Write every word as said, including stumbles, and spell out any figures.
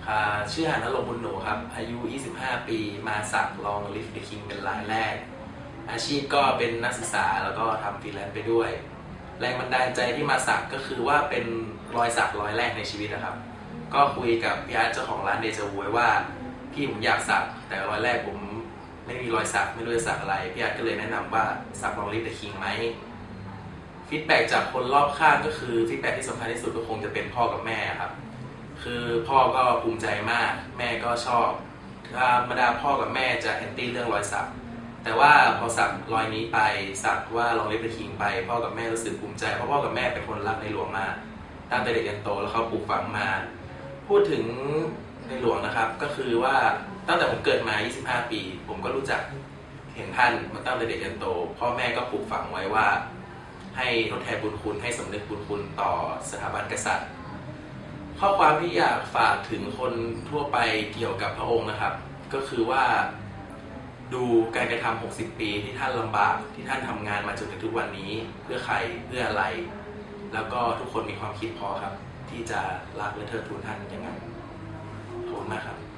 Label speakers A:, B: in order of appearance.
A: ชื่อหานรงค์บุญหนูครับอายุยี่สิบห้าปีมาสักลองลิฟต์เดอะคิงเป็นรายแรกอาชีพก็เป็นนักศึกษาแล้วก็ทำฟรีแลนซ์ไปด้วยแรงบันดาลใจที่มาสักก็คือว่าเป็นรอยสักรอยแรกในชีวิตนะครับก็คุยกับพี่อาร์ตเจ้าของร้านเดจาวูไว้ว่าพี่ผมอยากสักแต่รอยแรกผมไม่มีรอยสักไม่รู้จะสักอะไรพี่อาร์ตก็เลยแนะนำว่าสักลองลิฟต์เดอะคิงไหมฟีดแบ็กจากคนรอบข้างก็คือฟีดแบ็กที่สำคัญที่สุดก็คงจะเป็นพ่อกับแม่ครับคือพ่อก็ภูมิใจมากแม่ก็ชอบธรรมดาพ่อกับแม่จะแอนตี้เรื่องรอยสักแต่ว่าพอสักรอยนี้ไปสักว่าลองลิฟต์เดอะคิงไปพ่อกับแม่รู้สึกภูมิใจเพราะพ่อกับแม่เป็นคนรักในหลวงมากตั้งแต่เด็กจนโตแล้วเขาปลูกฝังมาพูดถึงในหลวงนะครับก็คือว่าตั้งแต่ผมเกิดมายี่สิบห้าปีผมก็รู้จักเห็นท่านมาตั้งแต่เด็กจนโตพ่อแม่ก็ปลูกฝังไว้ว่าให้ทดแทนบุญคุณให้สำนึกบุญคุณต่อสถาบันกษัตริย์ข้อความที่อยากฝากถึงคนทั่วไปเกี่ยวกับพระองค์นะครับก็คือว่าดูการกระทำหกสิบปีที่ท่านลำบากที่ท่านทำงานมาจนถึงทุกวันนี้เพื่อใครเพื่ออะไรแล้วก็ทุกคนมีความคิดพอครับที่จะรักและเทิดทูนท่านอย่างนั้นขอบคุณมากครับ